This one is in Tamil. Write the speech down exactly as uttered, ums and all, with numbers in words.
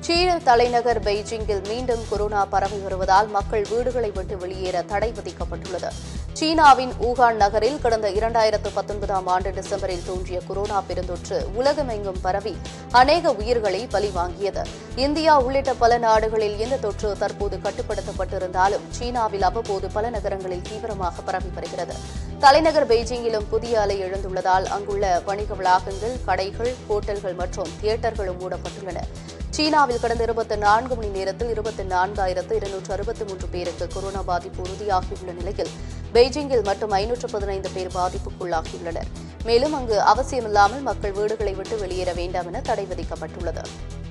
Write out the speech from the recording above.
சீன தலைநகர் பெய்ஜிங்கில் மீண்டும் கொரோனா பரவி வருவதால் மக்கள் வீடுகளை விட்டு வெளியேற தடை விதிக்கப்பட்டுள்ளது. சீனாவின் ஊகான் நகரில் கடந்த இரண்டாயிரத்து பத்தொன்பதாம் ஆண்டு டிசம்பரில் தோன்றிய கொரோனா பெருந்தொற்று உலகமெங்கும் பரவி அநேக உயிர்களை பலிவாங்கியது. இந்தியா உள்ளிட்ட பல நாடுகளில் இந்த தொற்று தற்போது கட்டுப்படுத்தப்பட்டிருந்தாலும் சீனாவில் அவ்வப்போது பல நகரங்களில் தீவிரமாக பரவி வருகிறது. தலைநகர் பெய்ஜிங்கிலும் புதிய அலை எழுந்துள்ளதால் அங்குள்ள வணிக வளாகங்கள், கடைகள், ஹோட்டல்கள் மற்றும் தியேட்டர்களும் மூடப்பட்டுள்ளன. சீனாவில் கடந்த இருபத்தி நான்கு மணி நேரத்தில் இருபத்தி நான்காயிரத்து இருநூற்று அறுபத்தி மூன்று பேருக்கு கொரோனா பாதிப்பு உறுதியாகியுள்ள நிலையில் பெய்ஜிங்கில் மட்டும் ஐநூற்று பதினைந்து பேர் பாதிப்புக்குள்ளாகியுள்ளனர். மேலும் அங்கு அவசியமில்லாமல் மக்கள் வீடுகளை விட்டு வெளியேற வேண்டாம் என தடை விதிக்கப்பட்டுள்ளது.